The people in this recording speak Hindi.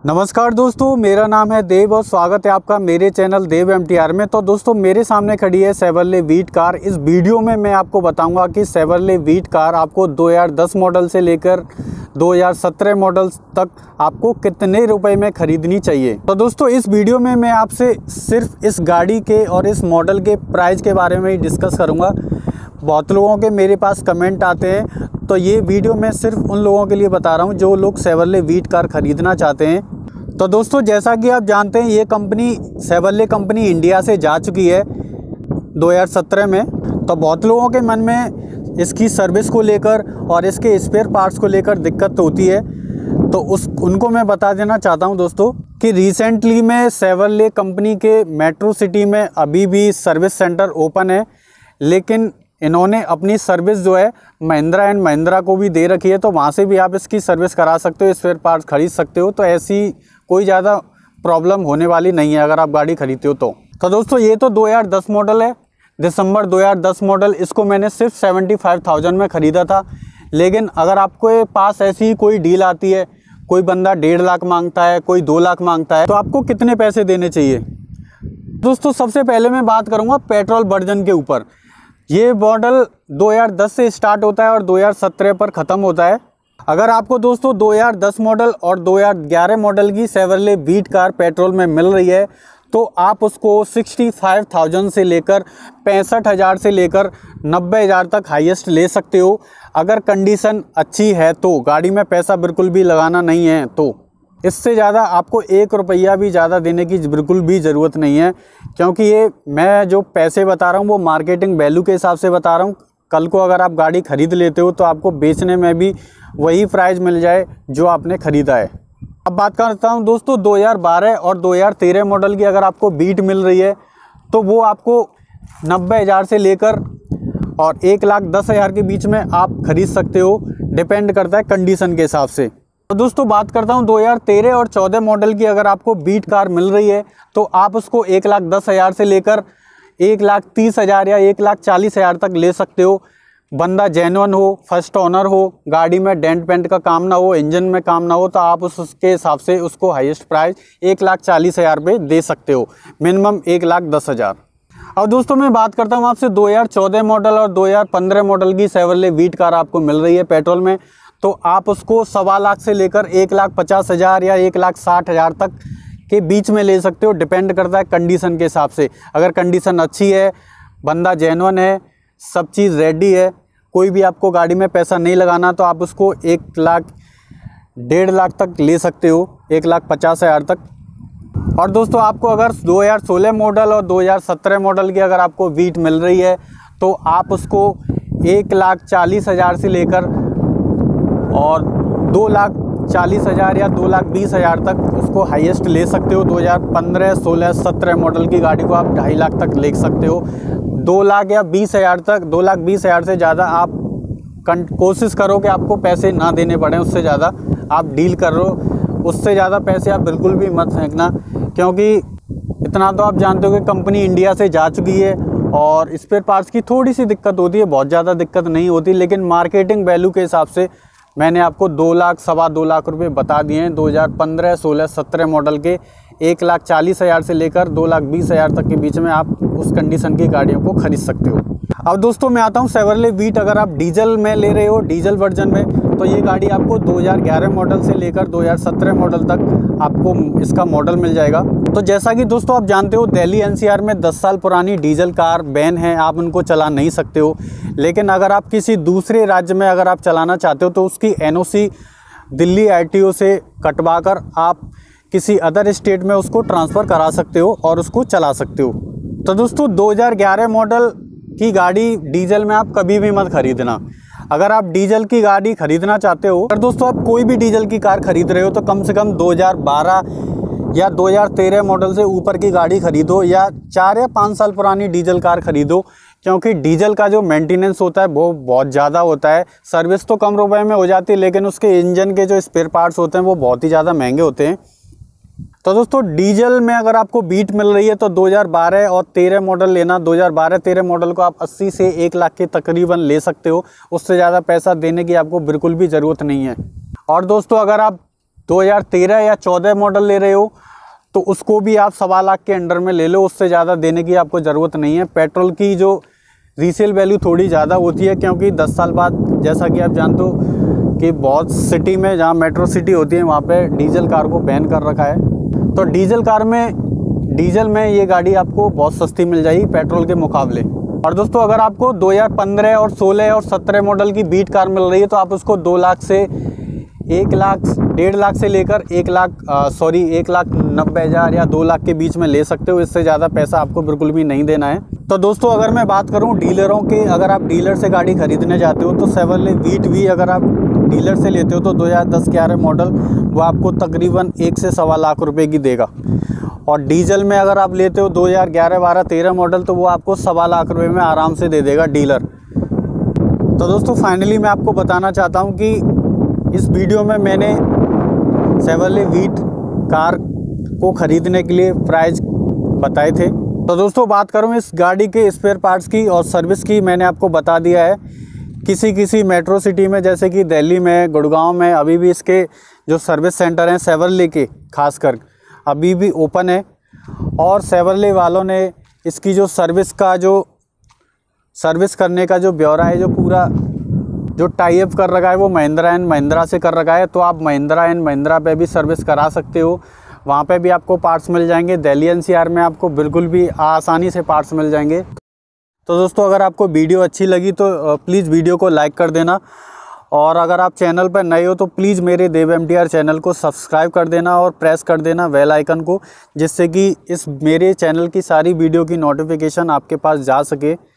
नमस्कार दोस्तों, मेरा नाम है देव और स्वागत है आपका मेरे चैनल देव एमटीआर में। तो दोस्तों मेरे सामने खड़ी है शेवरले वीट कार। इस वीडियो में मैं आपको बताऊंगा कि शेवरले वीट कार आपको 2010 मॉडल से लेकर 2017 मॉडल तक आपको कितने रुपए में ख़रीदनी चाहिए। तो दोस्तों इस वीडियो में मैं आपसे सिर्फ इस गाड़ी के और इस मॉडल के प्राइस के बारे में ही डिस्कस करूँगा। बहुत लोगों के मेरे पास कमेंट आते हैं, तो ये वीडियो मैं सिर्फ उन लोगों के लिए बता रहा हूँ जो लोग शेवरले वीट कार ख़रीदना चाहते हैं। तो दोस्तों जैसा कि आप जानते हैं, ये कंपनी शेवरले कंपनी इंडिया से जा चुकी है 2017 में। तो बहुत लोगों के मन में इसकी सर्विस को लेकर और इसके स्पेयर पार्ट्स को लेकर दिक्कत होती है, तो उनको मैं बता देना चाहता हूं दोस्तों कि रिसेंटली में शेवरले कंपनी के मेट्रो सिटी में अभी भी सर्विस सेंटर ओपन है, लेकिन इन्होंने अपनी सर्विस जो है महिंद्रा एंड महिंद्रा को भी दे रखी है। तो वहाँ से भी आप इसकी सर्विस करा सकते हो, स्पेयर पार्ट्स खरीद सकते हो। तो ऐसी कोई ज़्यादा प्रॉब्लम होने वाली नहीं है अगर आप गाड़ी खरीदते हो तो दोस्तों ये तो 2010 मॉडल है, दिसंबर 2010 मॉडल। इसको मैंने सिर्फ 75,000 में ख़रीदा था। लेकिन अगर आपके पास ऐसी कोई डील आती है, कोई बंदा 1.5 लाख मांगता है, कोई 2 लाख मांगता है, तो आपको कितने पैसे देने चाहिए। दोस्तों सबसे पहले मैं बात करूँगा पेट्रोल वर्जन के ऊपर। ये मॉडल 2010 से स्टार्ट होता है और 2017 पर ख़त्म होता है। अगर आपको दोस्तों 2010 मॉडल और 2011 मॉडल की शेवरले वीट कार पेट्रोल में मिल रही है, तो आप उसको 65,000 से लेकर 65,000 से लेकर 90,000 तक हाईएस्ट ले सकते हो। अगर कंडीशन अच्छी है तो, गाड़ी में पैसा बिल्कुल भी लगाना नहीं है तो। इससे ज़्यादा आपको 1 रुपया भी ज़्यादा देने की बिल्कुल भी ज़रूरत नहीं है, क्योंकि ये मैं जो पैसे बता रहा हूँ वो मार्केटिंग वैल्यू के हिसाब से बता रहा हूँ। कल को अगर आप गाड़ी ख़रीद लेते हो तो आपको बेचने में भी वही प्राइस मिल जाए जो आपने ख़रीदा है। अब बात करता हूँ दोस्तों 2012 और 2013 मॉडल की। अगर आपको वीट मिल रही है तो वो आपको 90,000 से लेकर और 1,10,000 के बीच में आप खरीद सकते हो, डिपेंड करता है कंडीशन के हिसाब से। तो दोस्तों बात करता हूँ 2013 और 14 मॉडल की। अगर आपको वीट कार मिल रही है तो आप उसको 1,10,000 से लेकर 1,30,000 या 1,40,000 तक ले सकते हो। बंदा जेन्युइन हो, फर्स्ट ओनर हो, गाड़ी में डेंट पेंट का काम ना हो, इंजन में काम ना हो, तो आप उसके हिसाब से उसको हाईएस्ट प्राइस 1,40,000 पे दे सकते हो, मिनिमम 1,10,000। और दोस्तों मैं बात करता हूँ आपसे 2014 मॉडल और 2015 मॉडल की शेवरले वीट कार आपको मिल रही है पेट्रोल में, तो आप उसको 1.25 लाख से लेकर 1,50,000 या 1,60,000 तक के बीच में ले सकते हो, डिपेंड करता है कंडीशन के हिसाब से। अगर कंडीशन अच्छी है, बंदा जेन्युइन है, सब चीज़ रेडी है, कोई भी आपको गाड़ी में पैसा नहीं लगाना, तो आप उसको 1 लाख 1.5 लाख तक ले सकते हो, 1,50,000 तक। और दोस्तों आपको अगर 2016 मॉडल और 2017 मॉडल की अगर आपको वीट मिल रही है तो आप उसको 1,40,000 से लेकर और 2,40,000 या 2,20,000 तक उसको हाईएस्ट ले सकते हो। 2015, 16, 17 मॉडल की गाड़ी को आप 2.5 लाख तक ले सकते हो। 2 लाख या 20,000 तक, 2,20,000 से ज़्यादा आप कोशिश करो कि आपको पैसे ना देने पड़े। उससे ज़्यादा आप डील कर लो, उससे ज़्यादा पैसे आप बिल्कुल भी मत फेंकना, क्योंकि इतना तो आप जानते हो कि कंपनी इंडिया से जा चुकी है और स्पेयर पार्ट्स की थोड़ी सी दिक्कत होती है, बहुत ज़्यादा दिक्कत नहीं होती। लेकिन मार्केटिंग वैल्यू के हिसाब से मैंने आपको 2 लाख, 2.25 लाख रुपए बता दिए हैं। 2015, 16, 17 मॉडल के 1,40,000 से लेकर 2,20,000 तक के बीच में आप उस कंडीशन की गाड़ियों को खरीद सकते हो। अब दोस्तों मैं आता हूँ शेवरले वीट। अगर आप डीजल में ले रहे हो, डीजल वर्जन में, तो ये गाड़ी आपको 2011 मॉडल से लेकर 2017 मॉडल तक आपको इसका मॉडल मिल जाएगा। तो जैसा कि दोस्तों आप जानते हो दिल्ली एनसीआर में 10 साल पुरानी डीजल कार बैन है, आप उनको चला नहीं सकते हो। लेकिन अगर आप किसी दूसरे राज्य में अगर आप चलाना चाहते हो तो उसकी एनओसी दिल्ली आरटीओ से कटवा कर आप किसी अदर स्टेट में उसको ट्रांसफ़र करा सकते हो और उसको चला सकते हो। तो दोस्तों 2011 मॉडल की गाड़ी डीजल में आप कभी भी मत खरीदना। अगर आप डीजल की गाड़ी खरीदना चाहते हो, अगर दोस्तों आप कोई भी डीजल की कार खरीद रहे हो तो कम से कम 2012 या 2013 मॉडल से ऊपर की गाड़ी खरीदो, या 4 या 5 साल पुरानी डीजल कार खरीदो, क्योंकि डीजल का जो मेंटेनेंस होता है वो बहुत ज़्यादा होता है। सर्विस तो कम रुपए में हो जाती है, लेकिन उसके इंजन के जो स्पेयर पार्ट्स होते हैं वो बहुत ही ज़्यादा महंगे होते हैं। तो दोस्तों डीजल में अगर आपको वीट मिल रही है तो 2012 और 13 मॉडल लेना। 2012-13 मॉडल को आप 80 से 1 लाख के तकरीबन ले सकते हो, उससे ज़्यादा पैसा देने की आपको बिल्कुल भी ज़रूरत नहीं है। और दोस्तों अगर आप 2013 या 14 मॉडल ले रहे हो तो उसको भी आप 1.25 लाख के अंडर में ले लो, उससे ज़्यादा देने की आपको ज़रूरत नहीं है। पेट्रोल की जो रीसेल वैल्यू थोड़ी ज़्यादा होती है, क्योंकि 10 साल बाद जैसा कि आप जानते हो कि बहुत सिटी में, जहाँ मेट्रो सिटी होती है, वहाँ पे डीजल कार को बैन कर रखा है। तो डीजल में ये गाड़ी आपको बहुत सस्ती मिल जाएगी पेट्रोल के मुकाबले। और दोस्तों अगर आपको 2015 और 16 और 17 मॉडल की बीट कार मिल रही है तो आप उसको 2 लाख से 1 लाख, 1.5 लाख से लेकर 1,90,000 या 2 लाख के बीच में ले सकते हो। इससे ज़्यादा पैसा आपको बिल्कुल भी नहीं देना है। तो दोस्तों अगर मैं बात करूं डीलरों के, अगर आप डीलर से गाड़ी खरीदने जाते हो तो शेवरले वीट वी अगर आप डीलर से लेते हो तो 2010-11 मॉडल वो आपको तकरीबन 1 से 1.25 लाख रुपए की देगा। और डीजल में अगर आप लेते हो 2011, 12, 13 मॉडल तो वो आपको 1.25 लाख रुपए में आराम से दे देगा डीलर। तो दोस्तों फाइनली मैं आपको बताना चाहता हूँ कि इस वीडियो में मैंने शेवरले वीट कार को ख़रीदने के लिए प्राइस बताए थे। तो दोस्तों बात करूँ इस गाड़ी के स्पेयर पार्ट्स की और सर्विस की, मैंने आपको बता दिया है। किसी मेट्रो सिटी में जैसे कि दिल्ली में, गुड़गांव में अभी भी इसके जो सर्विस सेंटर हैं शेवरले के खासकर अभी भी ओपन है। और शेवरले वालों ने इसकी जो सर्विस करने का जो ब्यौरा है, जो पूरा जो टाई अप कर रखा है वो महिंद्रा एंड महिंद्रा से कर रखा है। तो आप महिंद्रा एंड महिंद्रा पे भी सर्विस करा सकते हो, वहाँ पे भी आपको पार्ट्स मिल जाएंगे। दिल्ली NCR में आपको बिल्कुल भी आसानी से पार्ट्स मिल जाएंगे। तो दोस्तों अगर आपको वीडियो अच्छी लगी तो प्लीज़ वीडियो को लाइक कर देना, और अगर आप चैनल पर नए हो तो प्लीज़ मेरे देव MTR चैनल को सब्सक्राइब कर देना और प्रेस कर देना बेल आइकन को, जिससे कि इस मेरे चैनल की सारी वीडियो की नोटिफिकेशन आपके पास जा सके।